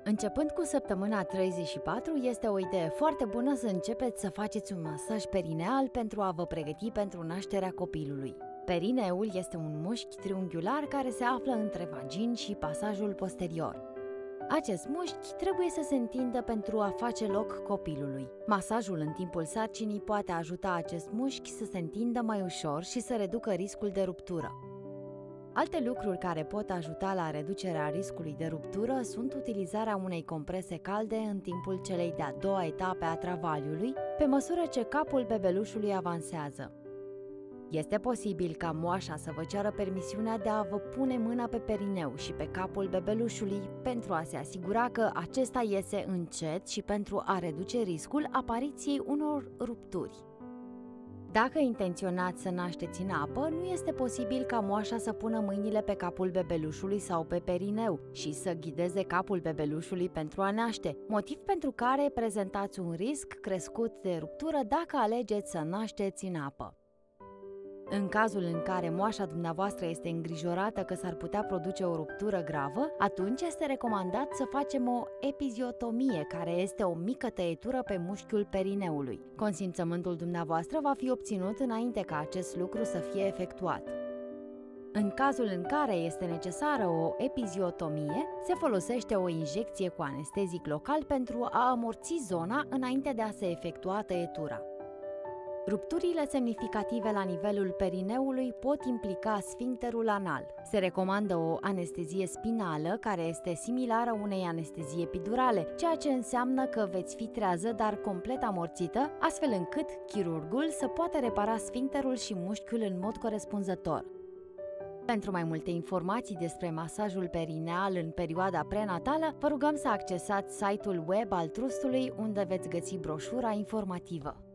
Începând cu săptămâna 34, este o idee foarte bună să începeți să faceți un masaj perineal pentru a vă pregăti pentru nașterea copilului. Perineul este un mușchi triunghiular care se află între vagin și pasajul posterior. Acest mușchi trebuie să se întindă pentru a face loc copilului. Masajul în timpul sarcinii poate ajuta acest mușchi să se întindă mai ușor și să reducă riscul de ruptură. Alte lucruri care pot ajuta la reducerea riscului de ruptură sunt utilizarea unei comprese calde în timpul celei de-a doua etape a travaliului, pe măsură ce capul bebelușului avansează. Este posibil ca moașa să vă ceară permisiunea de a vă pune mâna pe perineu și pe capul bebelușului pentru a se asigura că acesta iese încet și pentru a reduce riscul apariției unor rupturi. Dacă intenționați să nașteți în apă, nu este posibil ca moașa să pună mâinile pe capul bebelușului sau pe perineu și să ghideze capul bebelușului pentru a naște, motiv pentru care prezentați un risc crescut de ruptură dacă alegeți să nașteți în apă. În cazul în care moașa dumneavoastră este îngrijorată că s-ar putea produce o ruptură gravă, atunci este recomandat să facem o epiziotomie, care este o mică tăietură pe mușchiul perineului. Consimțământul dumneavoastră va fi obținut înainte ca acest lucru să fie efectuat. În cazul în care este necesară o epiziotomie, se folosește o injecție cu anestezic local pentru a amorți zona înainte de a se efectua tăietura. Rupturile semnificative la nivelul perineului pot implica sfincterul anal. Se recomandă o anestezie spinală, care este similară unei anestezii epidurale, ceea ce înseamnă că veți fi trează, dar complet amorțită, astfel încât chirurgul să poată repara sfincterul și mușchiul în mod corespunzător. Pentru mai multe informații despre masajul perineal în perioada prenatală, vă rugăm să accesați site-ul web al Trustului, unde veți găsi broșura informativă.